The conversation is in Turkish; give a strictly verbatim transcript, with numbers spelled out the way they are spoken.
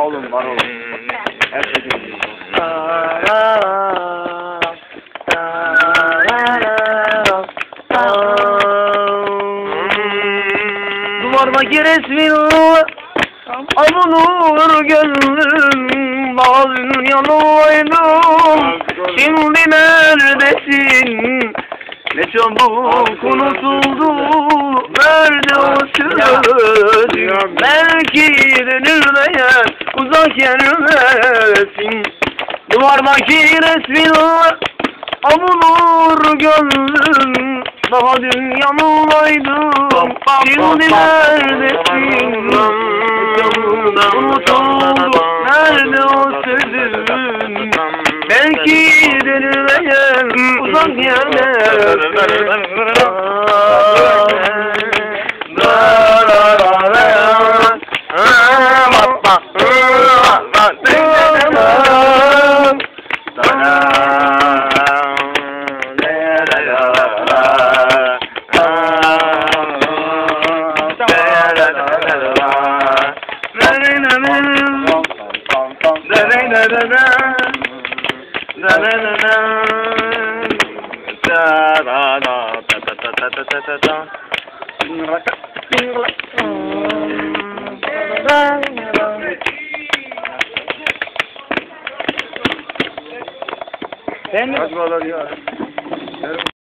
Sağ olun, var olun. Her şey güzel. Duvardaki resmin avunur gönlüm, bazı yanılaydım. Şimdi neredesin? Ne çabuk unutuldu. Nerede o sözüm? Belki dönülmeyen uzak yerlersin. Duvardaki resmin avunur gönlüm. Daha dün yanılaydım. Şimdi neredesin? Unutuldu. Nerede o sözün? Belki dönülmeyen uzak yerlersin. Ben mi?